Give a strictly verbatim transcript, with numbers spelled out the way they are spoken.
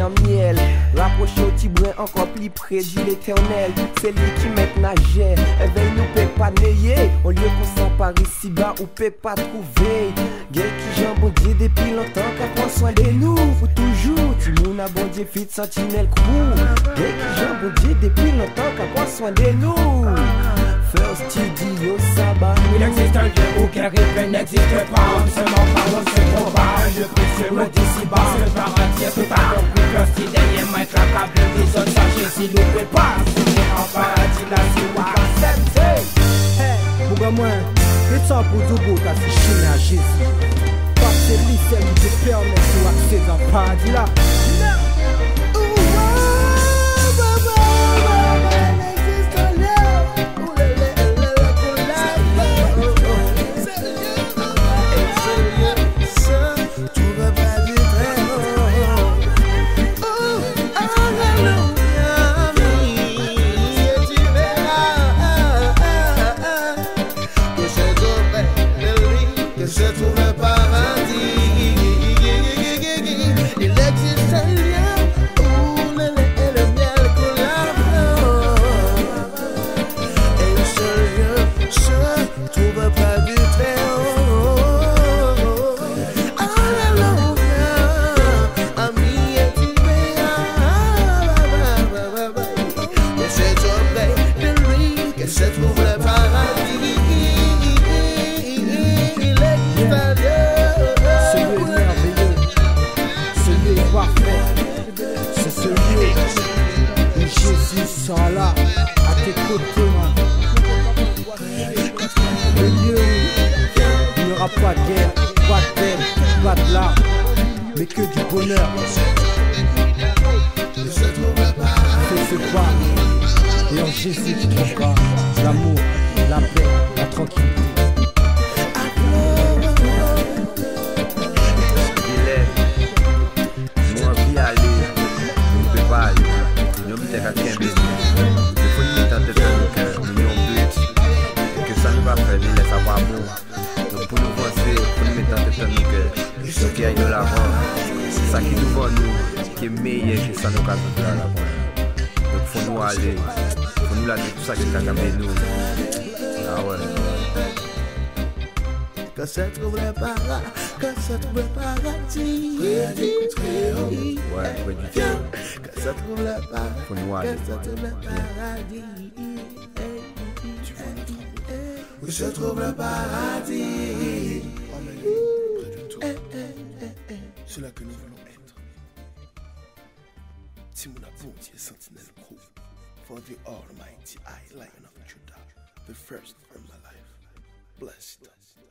en miel. Rapprocher au petit brin encore plus près de l'éternel. C'est lui qui met nager. Éveille nous peut pas nayer. Au lieu qu'on s'empare ici bas ou peut pas trouver. Gay qui j'en Bondie depuis longtemps qu'à prendre soin de nous. Pour toujours, Timoun a Bondie fit Sentinel Crew. Gay qui j'en Bondie depuis longtemps qu'à prendre soin de nous. First studio sabbat. Il existe un lieu où aucun rêve n'existe pas. Seulement parole se propage. Le précieux me d'ici-bas. Le paradis est tout à compris. First dernier maître à table des autres. Sachez si nous ne pouvons pas. C'est en paradis là sur la presente. Hey, pour moi, c'est ça pour tout beau t'as fait chiner à Jésus. Parce que lui c'est lui qui permet de accéder dans le paradis là. Là, à tes côtés, man. Le lieu où il n'y aura pas de guerre, pas de peine, pas de larmes, mais que du bonheur. C'est ce pas, et en Jésus tu trouveras l'amour, la paix, la tranquillité. C'est ça qui nous voit nous, qui est meilleur que ça nous a fait là. Donc faut nous aller, faut nous lâcher tout ça qui est cagé nous. Ah ouais. Que ça trouve le paradis, que ça trouve le paradis. Ouais, ouais, du tout. Que ça trouve le paradis, faut nous aller. que ça trouve le paradis. Que ça trouve le paradis. C'est là que nous voulons être. Timoun a Bondie, Sentinel Crew. For the Almighty, I, Lion of Judah, the first in my life. Blessed.